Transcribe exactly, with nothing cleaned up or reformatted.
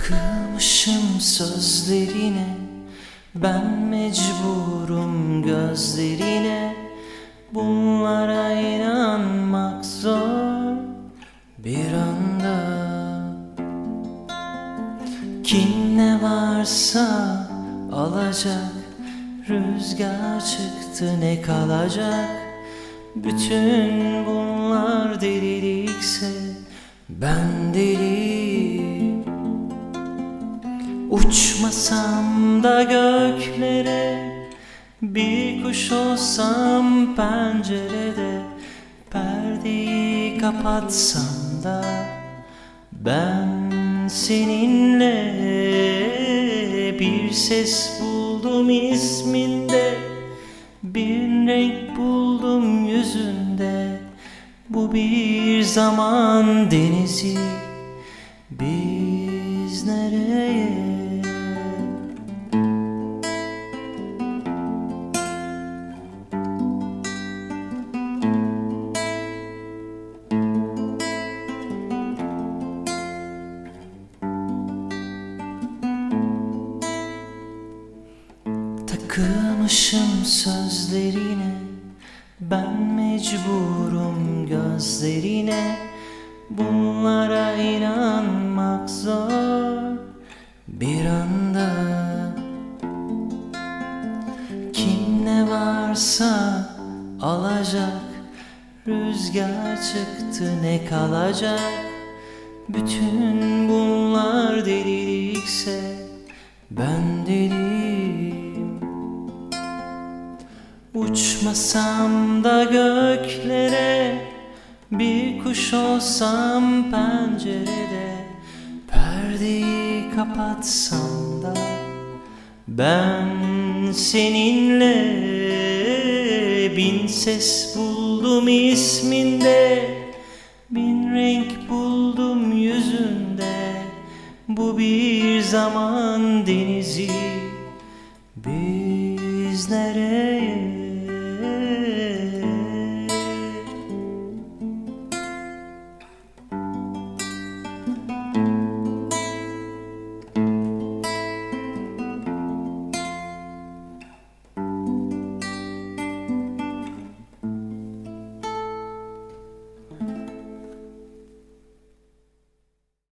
Takılmışım sözlerine, ben mecburum gözlerine. Bunlara inanmak zor bir anda. Kim ne varsa alacak, rüzgar çıktı ne kalacak. Bütün bunlar delilikse ben deliyim. Uçmasam da göklere, bir kuş olsam pencerede, perdeyi kapatsam da ben seninle. Bir ses buldum isminde, bir renk buldum yüzünde. Bu bir zaman denizi, biz nereye? Takılmışım sözlerine, ben mecburum gözlerine. Bunlara inanmak zor bir anda. Kim ne varsa alacak, rüzgar çıktı ne kalacak. Bütün bunlar delilikse ben deliyim. Uçmasam da göklere, bir kuş olsam pencerede, perdeyi kapatsam da ben seninle. Bin ses buldum isminde, bin renk buldum yüzünde. Bu bir zaman denizi,